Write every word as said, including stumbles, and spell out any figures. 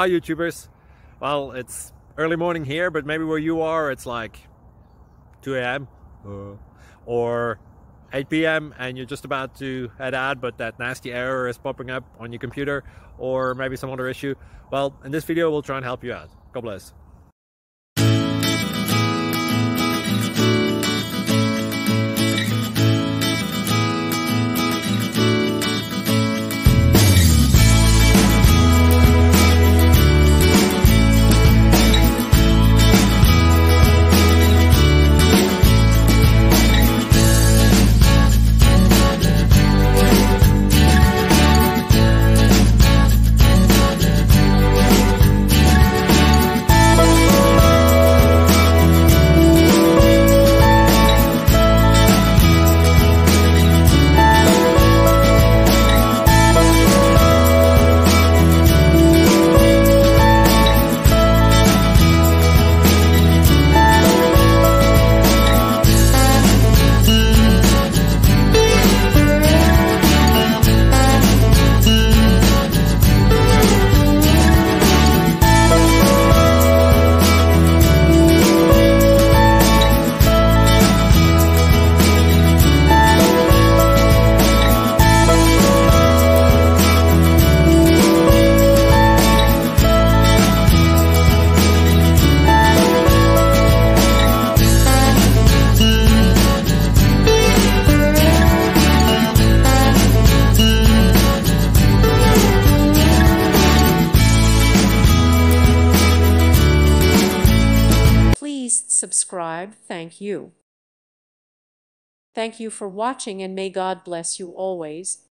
Hi YouTubers. Well, it's early morning here, but maybe where you are it's like two A M uh, or eight P M and you're just about to head out, but that nasty error is popping up on your computer, or maybe some other issue. Well, in this video we'll try and help you out. God bless. Please subscribe. Thank you. Thank you for watching, and may God bless you always.